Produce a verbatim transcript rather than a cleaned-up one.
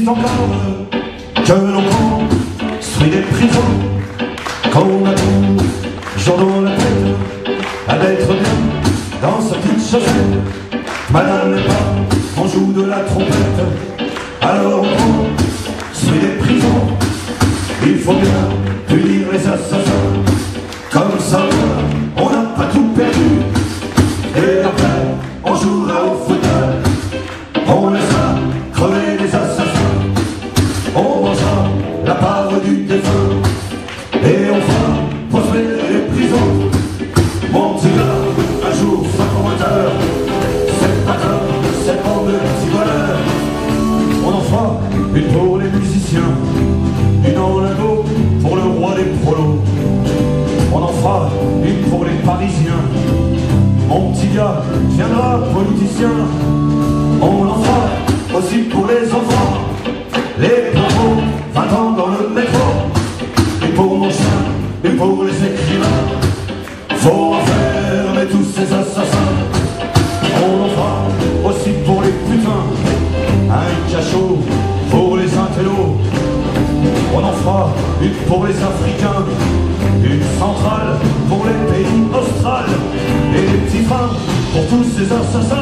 encore que l'on construit des prisons, qu'on a toujours dans la tête à d'être bien dans sa petite chaussette. Madame n'est pas, on joue de la trompette, alors on construit des prisons. Il faut bien punir les assassins, comme ça on n'a pas tout perdu. Et après on jouera au football, on laissera crever les assassins, on mangera la part du défunt et on fera prospérer les prisons. Mon petit gars, un jour sois promoteur, c'est pas comme cette bande de petits voleurs. On en fera une pour les musiciens, une en lingot pour le roi des prolos. On en fera une pour les Parisiens. Mon petit gars viendra politicien. On en fera aussi pour les enfants, les pauvres, vingt ans dans le métro. Et pour mon chien, et pour les écrivains, faut enfermer tous ces assassins. On en fera aussi pour les putains, un cachot pour les intellos. On en fera une pour les Africains, une centrale pour les pays australes, et des petits freins pour tous ces assassins.